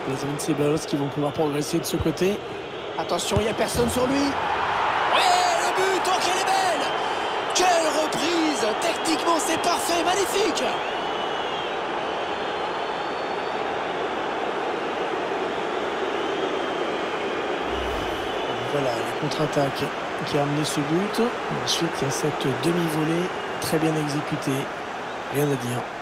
Les Invincibles qui vont pouvoir progresser de ce côté. Attention, il n'y a personne sur lui. Ouais, le but, oh qu'elle est belle! Quelle reprise! Techniquement, c'est parfait, magnifique! Voilà, la contre-attaque qui a amené ce but. Ensuite, il y a cette demi-volée très bien exécutée. Rien à dire.